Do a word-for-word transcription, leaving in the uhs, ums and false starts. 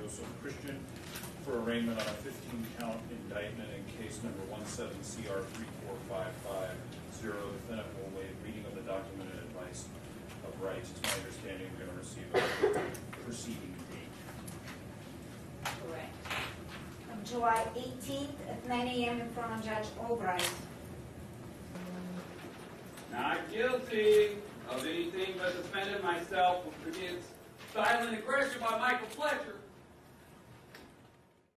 Joseph Christian for arraignment on a fifteen count indictment in case number one seven C R three four five five zero. The defendant will waive reading of the document and advice of rights. It's my understanding we're going to receive a proceeding date. Correct. On July eighteenth at nine A M in front of Judge Albright. Not guilty of anything but defending myself against silent aggression by Michael Fletcher.